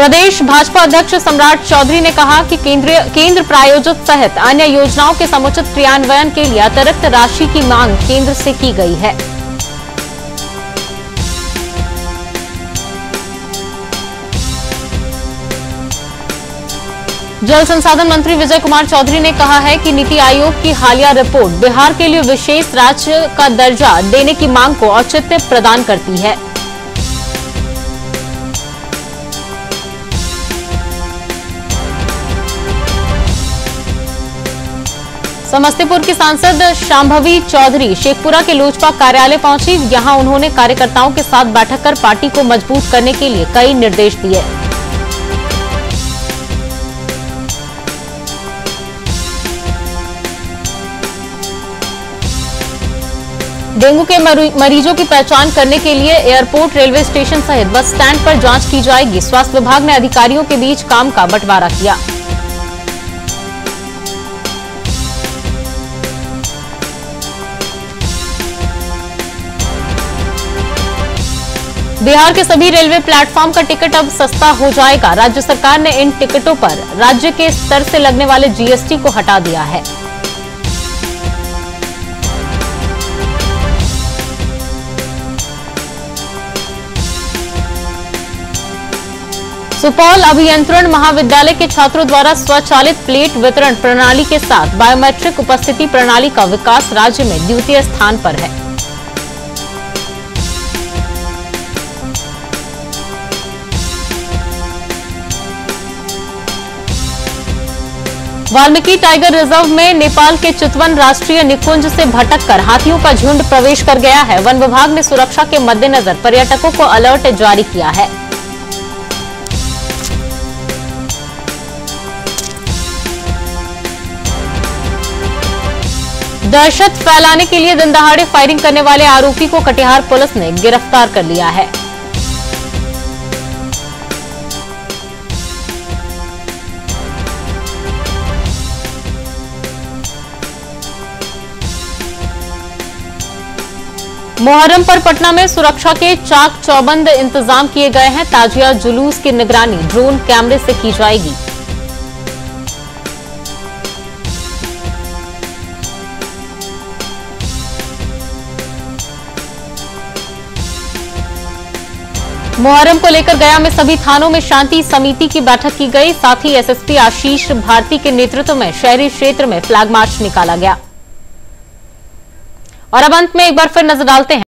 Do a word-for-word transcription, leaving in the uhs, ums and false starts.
प्रदेश भाजपा अध्यक्ष सम्राट चौधरी ने कहा कि केंद्र केंद्र प्रायोजित सहित अन्य योजनाओं के समुचित क्रियान्वयन के लिए अतिरिक्त राशि की मांग केंद्र से की गई है। जल संसाधन मंत्री विजय कुमार चौधरी ने कहा है कि नीति आयोग की हालिया रिपोर्ट बिहार के लिए विशेष राज्य का दर्जा देने की मांग को औचित्य प्रदान करती है। समस्तीपुर की सांसद शांभवी चौधरी शेखपुरा के लोजपा कार्यालय पहुंची। यहां उन्होंने कार्यकर्ताओं के साथ बैठक कर पार्टी को मजबूत करने के लिए कई निर्देश दिए। डेंगू के मरीजों की पहचान करने के लिए एयरपोर्ट, रेलवे स्टेशन सहित बस स्टैंड पर जांच की जाएगी। स्वास्थ्य विभाग ने अधिकारियों के बीच काम का बंटवारा किया। बिहार के सभी रेलवे प्लेटफॉर्म का टिकट अब सस्ता हो जाएगा। राज्य सरकार ने इन टिकटों पर राज्य के स्तर से लगने वाले जीएसटी को हटा दिया है। सुपौल अभियंत्रण महाविद्यालय के छात्रों द्वारा स्वचालित प्लेट वितरण प्रणाली के साथ बायोमेट्रिक उपस्थिति प्रणाली का विकास राज्य में द्वितीय स्थान पर है। वाल्मीकि टाइगर रिजर्व में नेपाल के चितवन राष्ट्रीय निकुंज से भटककर हाथियों का झुंड प्रवेश कर गया है। वन विभाग ने सुरक्षा के मद्देनजर पर्यटकों को अलर्ट जारी किया है। दहशत फैलाने के लिए दिन दहाड़े फायरिंग करने वाले आरोपी को कटिहार पुलिस ने गिरफ्तार कर लिया है। मुहर्रम पर पटना में सुरक्षा के चाक चौबंद इंतजाम किए गए हैं। ताजिया जुलूस की निगरानी ड्रोन कैमरे से की जाएगी। मुहर्रम को लेकर गया में सभी थानों में शांति समिति की बैठक की गई। साथ ही एसएसपी आशीष भारती के नेतृत्व में शहरी क्षेत्र में फ्लैग मार्च निकाला गया। और अब अंत में एक बार फिर नजर डालते हैं